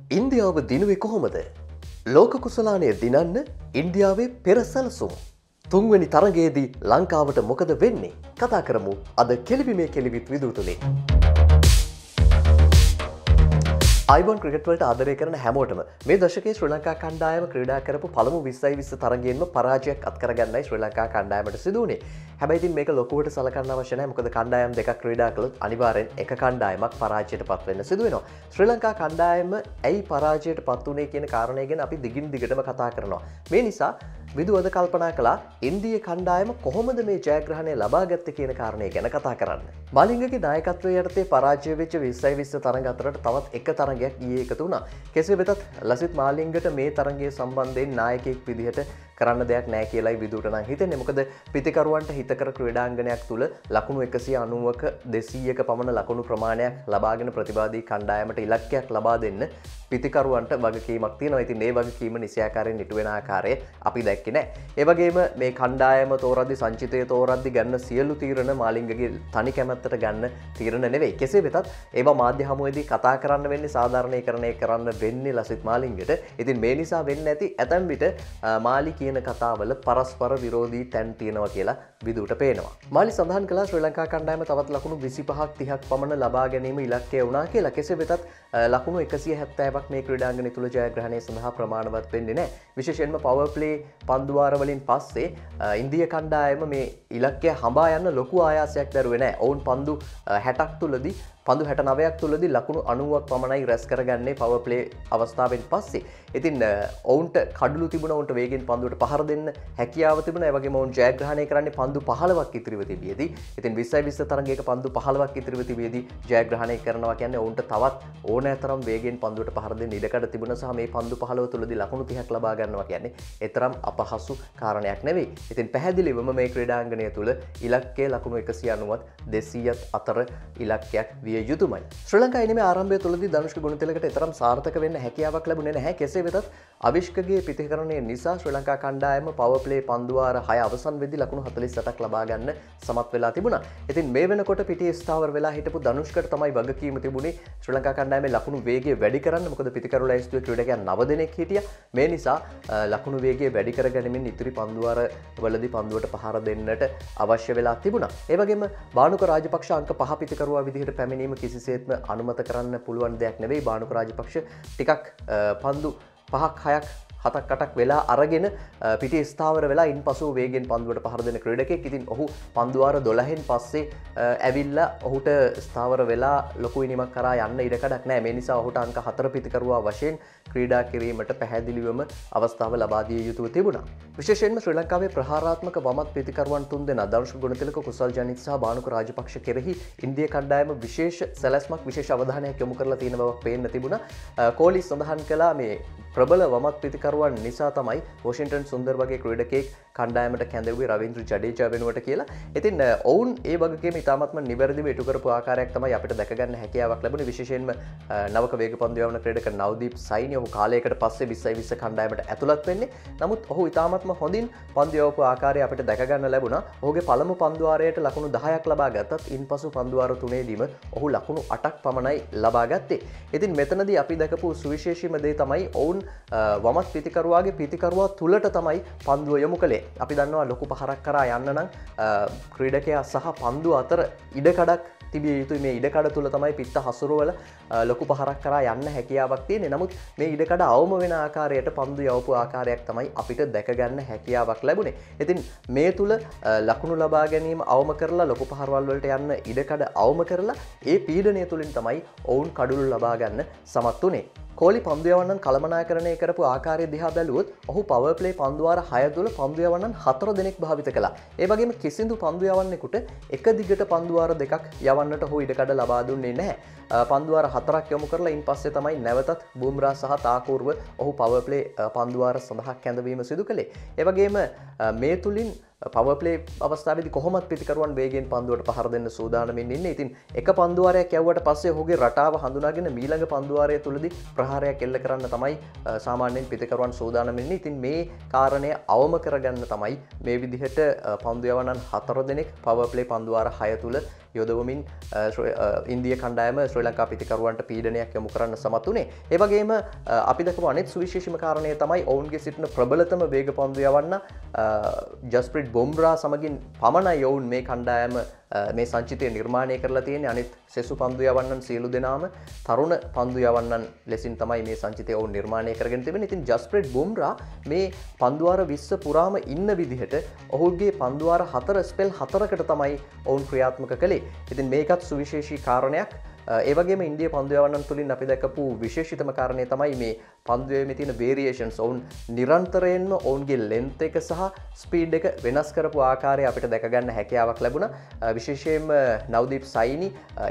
ඉන්දියාව දිනුවේ කොහොමද? ලෝක කුසලානය දිනන්න ඉන්දියාවේ පෙර සැලසුම්. තුන්වෙනි තරගයේදී ලංකාවට මොකද වෙන්නේ? කතා කරමු අද කෙලිවිමේ කෙලිවිත් විදූ තුලින්. අයිබෝන් ක්‍රිකට් වලට ආදරය කරන හැමෝටම මේ දශකයේ ශ්‍රී ලංකා කණ්ඩායම ක්‍රීඩා කරපු පළමු 2020 තරගයෙන්ම පරාජයක් අත්කරගන්නයි ශ්‍රී ලංකා කණ්ඩායමට සිදු වුණේ. හැබැයි ඉතින් මේක ලොකුවට සලකන්න අවශ්‍ය නැහැ. මොකද කණ්ඩායම් දෙකක් ක්‍රීඩා කළොත් අනිවාර්යෙන් එක කණ්ඩායමක් පරාජයට පත් වෙන්න සිදු වෙනවා. ශ්‍රී ලංකා කණ්ඩායම ඇයි පරාජයට පත් වුණේ කියන කාරණය ගැන අපි දිගින් දිගටම කතා කරනවා. මේ නිසා විදු අද කල්පනා කළා ඉන්දිය කණ්ඩායම කොහොමද මේ ජයග්‍රහණය ලබා ගත්තේ කියන කාරණය ගැන කතා කරන්න. මාලිංගගේ නායකත්වයේ යටතේ පරාජය වෙච්ච 2020 තරඟ අතරට තවත් එක තරඟයක් ඊයේ එකතු වුණා. කෙසේ වෙතත් ලසිත් මාලිංගට මේ තරඟයේ සම්බන්ධයෙන් නායකයෙක් විදිහට කරන්න දෙයක් නැහැ කියලායි විදුට නම් හිතෙන්නේ. මොකද පිතිකරුවන්ට හිතකර ක්‍රීඩාංගණයක් තුල ලකුණු 190ක 200ක පමණ ලකුණු ප්‍රමාණයක් ලබාගෙන ප්‍රතිවාදී කණ්ඩායමට ඉලක්කයක් ලබා දෙන්න පිතිකරුවන්ට වගකීමක් තියෙනවා. ඉතින් මේ වගකීම නිසියාකාරයෙන් ඉටු වෙන ආකාරය අපි දැක්කේ නැහැ. ඒ වගේම මේ කණ්ඩායම තෝරද්දි සංචිතය තෝරද්දි ගන්න සියලු තීරණ මාලිංගගේ තනි කැමැත්තට ගන්න තීරණ නෙවෙයි. කෙසේ වෙතත් ඒවා මාධ්‍ය හමුවේදී කතා කරන්න වෙන්නේ සාධාරණීකරණය කරන්න වෙන්නේ ලසිත් මාලිංගට. ඉතින් මේ නිසා වෙන්නේ නැති ඇතැම් විට මාලි කියන කතාවල පරස්පර විරෝධී තැන් තියෙනවා කියලා විදුට පේනවා. මාලි සඳහන් කළා ශ්‍රී ලංකා කණ්ඩායම තවත් ලකුණු 25ක් 30ක් පමණ ලබා ගැනීම ඉලක්කය වුණා කියලා. කෙසේ වෙතත් ලකුණු 170ක් මේ ක්‍රීඩාංගණය තුල ජයග්‍රහණය සඳහා ප්‍රමාණවත් වෙන්නේ නැහැ. විශේෂයෙන්ම පවර් ප්ලේ පන්දුවාර වලින් පස්සේ ඉන්දිය කණ්ඩායම මේ ඉලක්කය හඹා යන්න ලොකු ආයාසයක් දරුවේ නැහැ. ඔවුන් පන්දු 60ක් තුලදී පන්දු 69ක් තුලදී ලකුණු 90ක් පමණයි රැස් කරගන්නේ පවර් ප්ලේ අවස්ථාවෙන් පස්සේ. ඉතින් ඔවුන්ට කඩළු තිබුණා, ඔවුන්ට වේගෙන් පන්දුවට පහර දෙන්න හැකියාව තිබුණා. ඒ වගේම ඔවුන් ජයග්‍රහණය කරන්නේ පන්දු 15ක් ඉතිරිව තිබියදී. ඉතින් 2020 තරගයක පන්දු 15ක් ඉතිරිව තිබියදී ජයග්‍රහණය කරනවා කියන්නේ ඔවුන්ට තවත් ඕනෑතරම් වේගෙන් පන්දුවට පහර දෙන්න ඉඩකඩ තිබුණා සහ මේ පන්දු 15 තුලදී ලකුණු 30ක් ලබා ගන්නවා කියන්නේ ඒතරම් අපහසු කාරණයක් නෙවෙයි. ඉතින් පැහැදිලිවම මේ ක්‍රීඩාංගණය තුල ඉලක්කය ලකුණු 190ත් 200ත් අතර ඉලක්කයක් විය යුතුමයි. ශ්‍රී ලංකාවේ ඉනිමේ ආරම්භය තුලදී ධනුෂ්ක ගුණතිලකට තරම් සාර්ථක වෙන්න හැකියාවක් ලැබුණේ නැහැ. කෙසේ වෙතත් අවිෂ්කගේ පිතිකරණය නිසා ශ්‍රී ලංකා කණ්ඩායම පවර් ප්ලේ පන්දුවාර 6 අවසන් වෙද්දී ලකුණු 48ක් ලබා ගන්න සමත් වෙලා තිබුණා. ඉතින් මේ වෙනකොට පිටියේ ස්ථාවර වෙලා හිටපු ධනුෂ්කට තමයි වගකීම තිබුණේ ශ්‍රී ලංකා කණ්ඩායමේ ලකුණු වේගය වැඩි කරන්න. මොකද පිතිකරු ලැයිස්තුවේ ක්‍රීඩකයන් 9 දෙනෙක් හිටියා. මේ නිසා ලකුණු වේගය වැඩි කරගැනීමෙන් ඉතිරි පන්දුවාර වලදී පන්දුවට පහර දෙන්නට අවශ්‍ය වෙලා තිබුණා. ඒ වගේම බානුක රාජපක්ෂ අංක 5 පිතිකරුවා විදිහට පැමිණීම කිසිසේත්ම අනුමත කරන්න පුළුවන් දෙයක් නෙවෙයි. බානුක රාජපක්ෂ ටිකක් පන්දු 5ක් 6ක් 7ක් 8ක් වෙලා අරගෙන පිටි ස්ථාවර වෙලා ඉන්පසු වේගෙන් පන්දුවට පහර දෙන ක්‍රීඩකෙක්. ඉතින් ඔහු පන්දුවාර 12න් පස්සේ ඇවිල්ලා ඔහුට ස්ථාවර වෙලා ලොකු ඉනිමක් කරා යන්න ඉඩකඩක් නැහැ. මේ නිසා ඔහුට අංක 4 පිතිකරුවා වශයෙන් ක්‍රීඩා කිරීමට පැහැදිලිවම අවස්ථාව ලබා දිය යුතුව තිබුණා. විශේෂයෙන්ම ශ්‍රී ලංකාවේ ප්‍රහාරාත්මක වමත් පිතිකරුවන් තුන්දෙනා ධනුෂ්ක ගුණතිලක, කුසල් ජනිත් සහ බානුක රාජපක්ෂ කෙරෙහි ඉන්දිය කණ්ඩායම විශේෂ සැලැස්මක් විශේෂ අවධානයක් යොමු කරලා තියෙන බවක් පේන්න තිබුණා. කෝලි සඳහන් කළා මේ ප්‍රබල වමත් පිතිකරුවන් නිසා තමයි වොෂින්ටන් සුන්දර් වගේ ක්‍රීඩකයෙක් කණ්ඩායමට කැඳවුවේ රවීන්ද්‍ර ජඩේජා වෙනුවට කියලා. ඉතින් ඔවුන් ඒ වගකීම ඉතාමත්ම නිවැරදිව ඉටු කරපු ආකාරයක් තමයි අපිට දැක ගන්න හැකියාවක් ලැබුණේ. විශේෂයෙන්ම නවක වේග පන්දු යවන ක්‍රීඩක නවදීප් සයිනි ඔහු කාලයකට පස්සේ 2020 කණ්ඩායමට ඇතුළත් වෙන්නේ. නමුත් ඔහු ඉතාමත්ම හොඳින් පන්දු යවපු ආකාරය අපිට දැක ගන්න ලැබුණා. ඔහුගේ පළමු පන්දුවාරයට ලකුණු 10ක් ලබා ගත්තත් ඉන්පසු පන්දුවාර 3ේදීම ඔහු ලකුණු 8ක් පමණයි ලබා ගත්තේ. ඉතින් මෙතනදී අපි දැකපු සුවිශේෂීම දේ තමයි ඔවුන් වමත් පිතිකරුවාගේ පිතිකරුවා තුලට තමයි පන්දුව යොමු කළේ. අපි දන්නවා ලොකු පහරක් කරා යන්න නම් ක්‍රීඩකයා සහ පන්දුව අතර ඉඩකඩක් තිබිය යුතුයි. මේ ඉඩකඩ තුල තමයි පිත්ත හසුරුවල ලොකු පහරක් කරා යන්න හැකියාවක් තියෙන්නේ. නමුත් මේ ඉඩකඩ අවම වෙන ආකාරයට පන්දු යවපු ආකාරයක් තමයි අපිට දැක ගන්න හැකියාවක් ලැබුණේ. ඉතින් මේ තුල ලකුණු ලබා ගැනීම අවම කරලා ලොකු පහරවල් වලට යන්න ඉඩකඩ අවම කරලා ඒ පීඩනය තුලින් තමයි ඔවුන් කඩුළු ලබා ගන්න සමත් වුණේ. කෝලි පන්දු යවන්නන් කළමනාකරණය කරපු ආකාරය දිහා බැලුවොත් ඔහු පවර් ප්ලේ පන්දුවාර 6 තුල පන්දු යවන්නන් 4 දෙනෙක් භාවිත කළා. ඒ වගේම කිසිදු පන්දු යවන්නෙකුට එක දිගට පන්දුවාර දෙකක් යවන්නට ඔහු ඉඩකඩ ලබා දුන්නේ නැහැ. පන්දුවාර 4ක් යොමු කරලා ඉන්පස්සේ තමයි නැවතත් බුම්රා සහ තාකූර්ව ඔහු පවර් ප්ලේ පන්දුවාර සඳහා කැඳවීම සිදු කළේ. ඒ වගේම මේ තුලින් පවර් ප්ලේ අවස්ථාවේදී කොහොමත් පිතිකරුවන් වේගෙන් පන්දුවට පහර දෙන්න සූදානමින් ඉන්නේ. ඉතින් එක පන්දුවාරයක් යවුවට පස්සේ ඔහුගේ රටාව හඳුනාගෙන ඊළඟ පන්දුවාරය තුලදී ප්‍රහාරයක් එල්ල කරන්න තමයි සාමාන්‍යයෙන් පිතිකරුවන් සූදානමින් ඉන්නේ. ඉතින් මේ කාරණය අවම කරගන්න තමයි මේ විදිහට පන්දු යවන්නන් 4 දෙනෙක් පවර් ප්ලේ පන්දුවාර 6 තුල යොදවමින් ඉන්දිය කණ්ඩායම ශ්‍රී ලංකා පිතිකරුවන්ට පීඩනයක් යොමු කරන්න සමත් වුණේ. ඒ වගේම අපි දක්වපු අනෙක් සුවිශේෂීම කාරණය තමයි ඔවුන්ගේ සිටින ප්‍රබලතම වේග පන්දු යවන්න ජස්ප්‍රීට් බුම්රා සමගින් පමණයි ඔවුන් මේ කණ්ඩායම මේ සංචිතය නිර්මාණය කරලා තියෙන්නේ. අනිත් සෙසු පන්දු යවන්නන් සියලු දෙනාම තරුණ පන්දු යවන්නන් ලෙසින් තමයි මේ සංචිතය ඔවුන් නිර්මාණය කරගෙන තිබෙන්නේ. ඉතින් ජස්ප්‍රීට් බුම්රා මේ පන්දුවාර 20 පුරාම ඉන්න විදිහට ඔහුගේ පන්දුවාර 4 ස්පෙල් 4කට තමයි ඔවුන් ක්‍රියාත්මක කළේ. ඉතින් මේකත් සුවිශේෂී කාරණයක්. ඒ වගේම ඉන්දිය පන්දු යවන්නන් තුලින් අපි දැකපු විශේෂිතම කාරණය තමයි මේ පන්දු යැවීමේ තියෙන වේරියේෂන්ස්. ඔවුන් නිරන්තරයෙන්ම ඔවුන්ගේ ලෙන්ත් එක සහ ස්පීඩ් එක වෙනස් කරපු ආකාරය අපිට දැක ගන්න හැකියාවක් ලැබුණා. විශේෂයෙන්ම නවදීප් සයිනි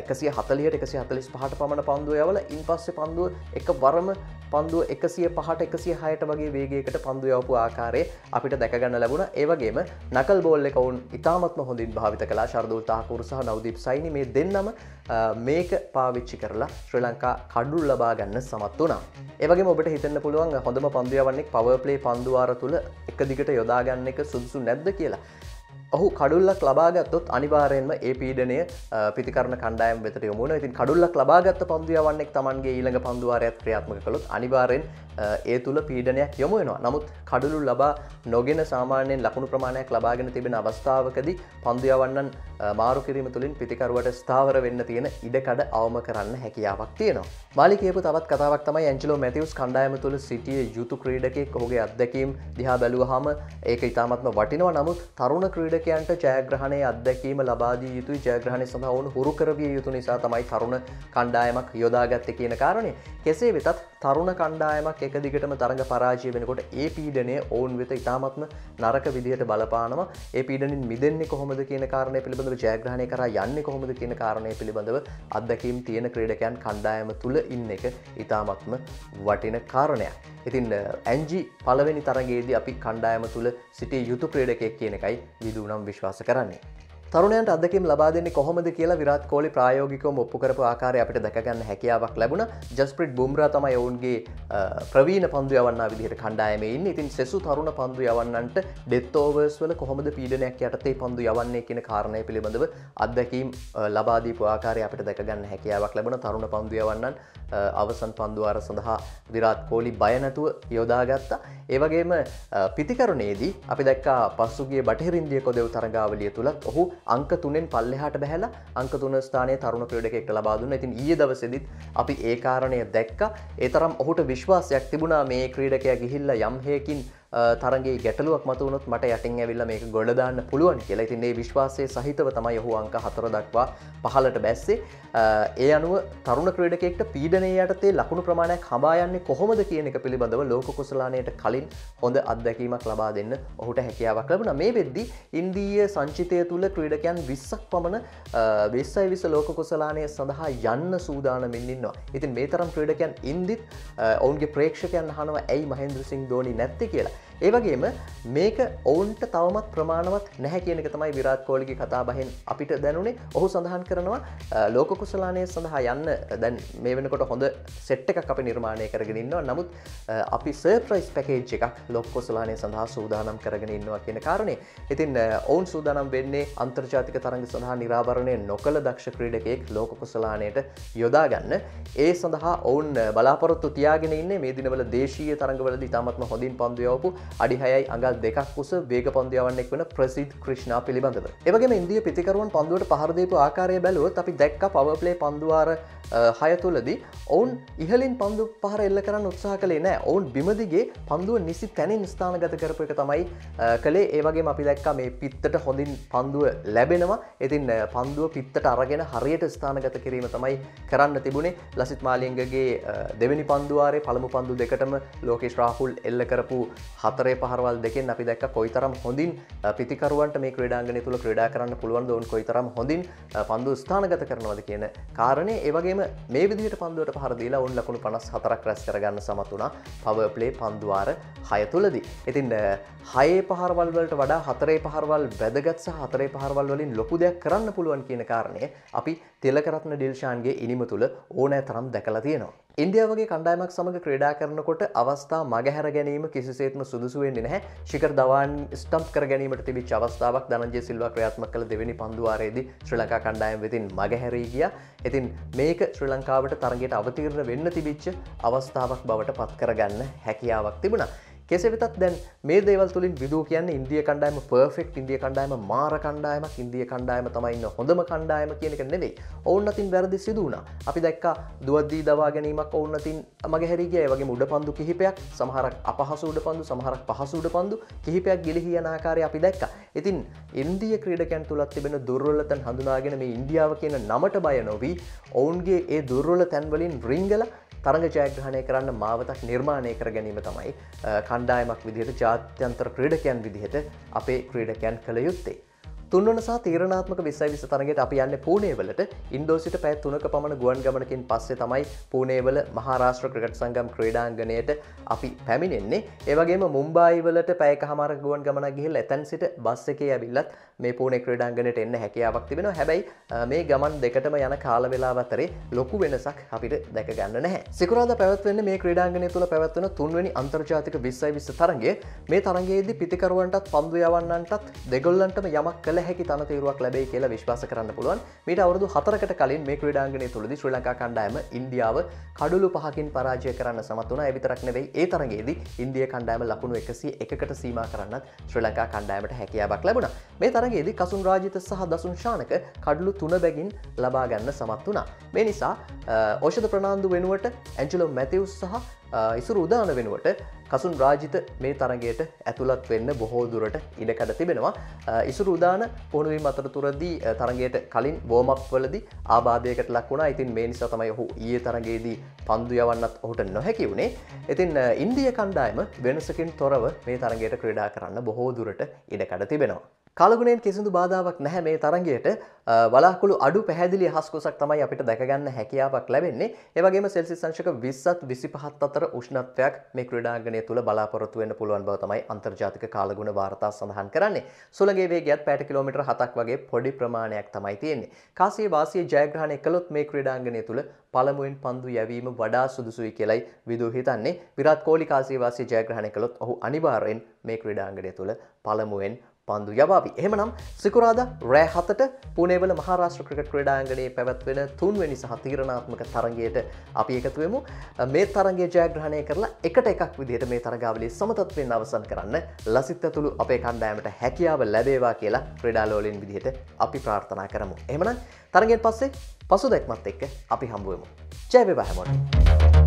140ට 145ට පමණ පන්දුව යවලා ඉන්පස්සේ පන්දුව එකවරම පන්දුව 105ට 106ට වගේ වේගයකට පන්දු යවපු ආකාරය අපිට දැක ගන්න ලැබුණා. ඒ වගේම නකල් බෝල් එක ඔවුන් ඉතාමත්ම හොඳින් භාවිත කළා. ශර්දුල් තාකූර් සහ නවදීප් සයිනි මේ දෙන්නම මේක පාවිච්චි කරලා ශ්‍රී ලංකා කඩුල් ලබා ගන්න සමත් වුණා. ඒ වගේම ඔබට හිතන්න පුළුවන් හොඳම පන්දු යවන්නෙක් පවර් ප්ලේ පන්දුවාර තුල එක දිගට යොදා ගන්න එක සුදුසු නැද්ද කියලා. ඔහු කඩුල්ලක් ලබාගත්තොත් අනිවාර්යෙන්ම ඒ පීඩනය පිතිකරණ කණ්ඩායම වෙතට යොමු වෙනවා. ඉතින් කඩුල්ලක් ලබාගත්ත පන්දු යවන්නෙක් Tamanගේ ඊළඟ පන්දුවාරයත් ක්‍රියාත්මක කළොත් අනිවාර්යෙන් ඒ තුල පීඩනයක් යොමු වෙනවා. නමුත් කඩුළු ලබා නොගෙන සාමාන්‍යයෙන් ලකුණු ප්‍රමාණයක් ලබාගෙන තිබෙන අවස්ථාවකදී පන්දු යවන්නන් මාරු කිරීම තුළින් පිතිකරුවට ස්ථාවර වෙන්න තියෙන ඉඩකඩ අවම කරන්න හැකියාවක් තියෙනවා. මාලි කියපු තවත් කතාවක් තමයි ඇන්ජලෝ මැතිව්ස් කණ්ඩායම තුළ සිටිය යුතු ක්‍රීඩකයෙක්. ඔහුගේ අත්දැකීම් දිහා බැලුවාම ඒක ඉතාමත්ම වටිනවා. නමුත් තරුණ ක්‍රීඩකයන්ට ජයග්‍රහණයේ අත්දැකීම ලබා දිය යුතුයි. ජයග්‍රහණය සඳහා වුණු හුරු කරවිය යුතු නිසා තමයි තරුණ කණ්ඩායමක් යොදාගත්තේ කියන කාරණය. කෙසේ වෙතත් තරුණ කණ්ඩායමක් එක දිගටම තරඟ පරාජය වෙනකොට ඒ පීඩනය ඔවුන් වෙත ඉතාමත්ම නරක විදිහට බලපානවා. ඒ පීඩනින් මිදෙන්නේ කොහොමද කියන කාරණය පිළිබඳව ජයග්‍රහණය කරා යන්නේ කොහොමද කියන කාරණය පිළිබඳව අත්දැකීම් තියෙන ක්‍රීඩකයන් කණ්ඩායම තුල ඉන්න එක ඉතාමත්ම වටින කාරණයක්. ඉතින් ඇන්ජි පළවෙනි තරගයේදී අපි කණ්ඩායම තුල සිටිය යුතු ක්‍රීඩකයෙක් කියන එකයි විදුනම් විශ්වාස කරන්නේ. තරුණයන්ට අත්දැකීම් ලබා දෙන්නේ කොහොමද කියලා විරාට් කෝලි ප්‍රායෝගිකවම ඔප්පු කරපු ආකාරය අපිට දැක ගන්න හැකියාවක් ලැබුණා. ජස්ප්‍රීට් බුම්රා තමයි ඔවුන්ගේ ප්‍රවීණ පන්දු යවන්නා විදිහට කණ්ඩායමේ ඉන්නේ. ඉතින් සෙසු තරුණ පන්දු යවන්නන්ට ඩෙත් ඕවර්ස් වල කොහොමද පීඩනයක් යටතේ පන්දු යවන්නේ කියන කාරණය පිළිබඳව අත්දැකීම් ලබා දීපු ආකාරය අපිට දැක ගන්න හැකියාවක් ලැබුණා. තරුණ පන්දු යවන්නන් අවසන් පන්දුවාර සඳහා විරාට් කෝලි බය නැතුව යොදාගත්තා. ඒ වගේම පිතිකරණයේදී අපි දැක්කා පසුගිය බටහිර ඉන්දිය කොදෙව් තරගාවලිය තුලත් ඔහු අංක 3න් පල්ලෙහාට බැහැලා අංක 3 ස්ථානයේ තරුණ ක්‍රීඩකයෙක්ට ලබා දුන්නා. ඉතින් ඊයේ දවසේදීත් අපි ඒ කාරණය දැක්කා. ඒ තරම් ඔහුට විශ්වාසයක් තිබුණා මේ ක්‍රීඩකයා ගිහිල්ලා යම් හේකින් තරගයේ ගැටලුවක් මතුවුණොත් මට යටින් ඇවිල්ලා මේක ගොඩ දාන්න පුළුවන් කියලා. ඉතින් මේ විශ්වාසයේ සහිතව තමයි ඔහු අංක 4 දක්වා පහළට බැස්සේ. ඒ අනුව තරුණ ක්‍රීඩකයෙක්ට පීඩනයේ යටතේ ලකුණු ප්‍රමාණයක් හඹා යන්නේ කොහොමද කියන එක පිළිබඳව ලෝක කුසලානයට කලින් හොඳ අත්දැකීමක් ලබා දෙන්න ඔහුට හැකියාවක් ලැබුණා. මේ වෙද්දී ඉන්දීය සංචිතය තුල ක්‍රීඩකයන් 20ක් පමණ 20 ලෝක කුසලානය සඳහා යන්න සූදානමින් ඉන්නවා. ඉතින් මේ තරම් ක්‍රීඩකයන් ඉන්දිත් ඔවුන්ගේ ප්‍රේක්ෂකයන් අහනවා ඇයි මහේන්ද්‍ර සිං ධෝනි නැත්තේ කියලා. ඒ වගේම මේක ඔවුන්ට තවමත් ප්‍රමාණවත් නැහැ කියන එක තමයි විරාට් කෝලිගේ කතාබහෙන් අපිට දැනුනේ. ඔහු සඳහන් කරනවා ලෝක කුසලානය සඳහා යන්න දැන් මේ වෙනකොට හොඳ සෙට් එකක් අපි නිර්මාණය කරගෙන ඉන්නවා. නමුත් අපි සර්ප්‍රයිස් පැකේජ් එකක් ලෝක කුසලානය සඳහා සූදානම් කරගෙන ඉන්නවා කියන කාරණේ. ඉතින් ඔවුන් සූදානම් වෙන්නේ අන්තර්ජාතික තරඟ සඳහා නිරාවරණය නොකළ දක්ෂ ක්‍රීඩකයෙක් ලෝක කුසලානයට යොදා ගන්න. ඒ සඳහා ඔවුන් බලාපොරොත්තු තියාගෙන ඉන්නේ මේ දිනවල දේශීය තරඟවලදී ඉතාමත්ම හොඳින් පන්දු යවපු අඩි 6යි අඟල් 2ක් උස වේග පන්දු යවන්නෙක් වෙන ප්‍රසිද්ධ ක්‍රිෂ්ණා පිළිබඳව. ඒ වගේම ඉන්දිය පිතිකරුවන් පන්දුවට පහර දීපු ආකාරය බැලුවොත් අපි දැක්කා පවර් ප්ලේ පන්දුවාර 6 තුලදී ඔවුන් ඉහළින් පන්දු පහර එල්ල කරන්න උත්සාහ කළේ නැහැ. ඔවුන් බිම දිගේ පන්දුව නිසි තැනින් ස්ථානගත කරපු එක තමයි කළේ. ඒ වගේම අපි දැක්කා මේ පිත්තට හොඳින් පන්දුව ලැබෙනවා. ඉතින් පන්දුව පිත්තට අරගෙන හරියට ස්ථානගත කිරීම තමයි කරන්න තිබුණේ. ලසිත් මාලිංගගේ දෙවෙනි පන්දුවාරේ පළමු පන්දු දෙකටම ලෝකේෂ් රාහුල් එල්ල කරපු හතරේ පහරවල් දෙකෙන් අපි දැක්ක කොයිතරම් හොඳින් පිතිකරුවන්ට මේ ක්‍රීඩාංගණය තුල ක්‍රීඩා කරන්න පුළුවන්ද, ඔවුන් කොයිතරම් හොඳින් පන්දුව ස්ථානගත කරනවද කියන කාරණේ. ඒ වගේම මේ විදිහට පන්දුවට පහර දීලා ඔවුන් ලකුණු 54ක් රැස් කරගන්න සමත් වුණා පවර් ප්ලේ පන්දුවාර 6 තුලදී. ඉතින් 6 පහරවල් වලට වඩා 4 පහරවල් වැදගත් සහ 4 පහරවල් වලින් ලොකු දෙයක් කරන්න පුළුවන් කියන කාරණේ අපි තිලකරත්න ඩිල්ෂාන්ගේ ඉනිම තුල ඕනෑ තරම් දැකලා තියෙනවා. ඉන්දියාව වගේ කණ්ඩායමක් සමග ක්‍රීඩා කරනකොට අවස්ථා මගහැර ගැනීම කිසිසේත්ම සුදුසු වෙන්නේ නැහැ. ශිඛර් ධවන් ස්ටම්ප් කර ගැනීමට තිබිච්ච අවස්ථාවක් ධනංජය සිල්වා ක්‍රියාත්මක කළ දෙවෙනි පන්දුවාරයේදී ශ්‍රී ලංකා කණ්ඩායම වෙතින් මගහැරී ගියා. ඉතින් මේක ශ්‍රී ලංකාවට තරගයට අවතීර්ණ වෙන්න තිබිච්ච අවස්ථාවක් බවට පත් කරගන්න හැකියාවක් තිබුණා. කෙසේ වෙතත් දැන් මේ දේවල් තුලින් විදූ කියන්නේ ඉන්දිය කණ්ඩායම පර්ෆෙක්ට්, ඉන්දිය කණ්ඩායම මාර කණ්ඩායමක්, ඉන්දිය කණ්ඩායම තමයි ඉන්න හොඳම කණ්ඩායම කියන එක නෙවෙයි. ඔවුන් අතින් වැරදි සිදු වුණා. අපි දැක්කා දුවද්දී දවා ගැනීමක් ඔවුන් අතින් මගහැරී ගියා. ඒ වගේම උඩපන්දු කිහිපයක්, සමහරක් අපහසු උඩපන්දු, සමහරක් පහසු උඩපන්දු කිහිපයක් ගිලිහි යන ආකාරය අපි දැක්කා. ඉතින් ඉන්දිය ක්‍රීඩකයන් තුලත් තිබෙන දුර්වලතන් හඳුනාගෙන මේ ඉන්දියාව කියන නමට බය නොවි ඔවුන්ගේ ඒ දුර්වල තැන් වලින් රිංගලා තරඟ ජයග්‍රහණය කරන්න මාවතක් නිර්මාණය කර ගැනීම තමයි කණ්ඩායමක් විදිහට ජාත්‍යන්තර ක්‍රීඩකයන් විදිහට අපේ ක්‍රීඩකයන් කළ යුත්තේ. තුන්වන සහ තීරණාත්මක 2020 තරගයට අපි යන්නේ පූනේ වලට. ඉන්දෝර සිට පැය 3ක පමණ ගුවන් ගමනකින් පස්සේ තමයි පූනේ වල මහාරාෂ්ට්‍ර ක්‍රිකට් සංගම් ක්‍රීඩාංගණයට අපි පැමිණෙන්නේ. ඒ වගේම මුම්බායි වලට පැයකමාරක ගුවන් ගමනක් ගිහිල්ලා එතන සිට බස් එකේ ඇවිල්ලත් මේ පූනේ ක්‍රීඩාංගණයට එන්න හැකියාවක් තිබෙනවා. හැබැයි මේ ගමන් දෙකටම යන කාල වේලාව අතරේ ලොකු වෙනසක් අපිට දැක ගන්න නැහැ. සිකුරාදා පැවැත්වෙන්නේ මේ ක්‍රීඩාංගණය තුල පැවැත්වෙන 3වෙනි අන්තර්ජාතික 2020 තරගය. මේ තරගයේදී පිතිකරුවන්ටත් පන්දු යවන්නන්ටත් දෙගොල්ලන්ටම යමක් කළ හැකි තනතිරුවක් ලැබෙයි කියලා විශ්වාස කරන්න පුළුවන්. මීට අවුරුදු 4කට කලින් මේ ක්‍රීඩාංගණය තුලදී ශ්‍රී ලංකා කණ්ඩායම ඉන්දියාව කඩුළු 5කින් පරාජය කරන්න සමත් වුණා. ඒ විතරක් නෙවෙයි ඒ තරගයේදී ඉන්දියා කණ්ඩායම ලකුණු 101කට සීමා කරන්නත් ශ්‍රී ලංකා කණ්ඩායමට හැකියාවක් ලැබුණා. මේ තරගයේදී කසුන් රාජිත සහ දසුන් ශානක කඩුළු 3 බැගින් ලබා ගන්න සමත් වුණා. මේ නිසා ඖෂධ ප්‍රනාන්දු වෙනුවට ඇන්ජලෝ මැතිව්ස් සහ ඉසුරු උදාන වෙනුවට කසුන් රාජිත මේ තරගයට ඇතුළත් වෙන්න බොහෝ දුරට ඉඩකඩ තිබෙනවා. ඉසුරු උදාන පුහුණුවීම් අතරතුරදී තරගයට කලින් වෝම් අප් වලදී ආබාධයකට ලක් වුණා. ඉතින් මේ නිසා තමයි ඔහු ඊයේ තරගයේදී පන්දු යවන්නත් ඔහුට නොහැකි වුණේ. ඉතින් ඉන්දිය කණ්ඩායම වෙනසකින් තොරව මේ තරගයට ක්‍රීඩා කරන්න බොහෝ දුරට ඉඩකඩ තිබෙනවා. කාලගුණයෙන් කිසිදු බාධාවක් නැහැ මේ තරගයට. වලාකුළු අඩු පැහැදිලි හස්කොසක් තමයි අපිට දැකගන්න හැකියාවක් ලැබෙන්නේ. ඒ වගේම සෙල්සියස් අංශක 20ත් 25ත් අතර උෂ්ණත්වයක් මේ ක්‍රීඩාංගණය තුල බලාපොරොත්තු වෙන්න පුළුවන් බව තමයි අන්තර්ජාතික කාලගුණ වාර්තා සඳහන් කරන්නේ. සුළඟේ වේගයත් පැයට කිලෝමීටර් 7ක් වගේ පොඩි ප්‍රමාණයක් තමයි තියෙන්නේ. කාසිය වාසිය ජයග්‍රහණය කළොත් මේ ක්‍රීඩාංගණය තුල පළමුවෙන් පන්දු යැවීම වඩා සුදුසුයි කියලයි විදු හිතන්නේ. විරාට් කෝලි කාසිය වාසිය ජයග්‍රහණය කළොත් ඔහු අනිවාර්යෙන් මේ ක්‍රීඩාංගණය තුල පළමුවෙන් පන්දු යවාවි. එහෙමනම් සිකුරාදා රෑ 7ට පුනේ වල මහාරාෂ්ට්‍ර ක්‍රිකට් ක්‍රීඩාංගණයේ පැවැත්වෙන 3වෙනි සහ තීරණාත්මක තරගයට අපි එකතු වෙමු. මේ තරගය ජයග්‍රහණය කරලා එකට එකක් විදිහට මේ තරගාවලිය සමතත්වයෙන් අවසන් කරන්න ලසිත් ඇතුළු අපේ කණ්ඩායමට හැකියාව ලැබේවා කියලා ක්‍රීඩාලෝලීන් විදිහට අපි ප්‍රාර්ථනා කරමු. එහෙමනම් තරගයෙන් පස්සේ පසුදැක්මත් එක්ක අපි හම්බ වෙමු. ජය වේවා හැමෝටම.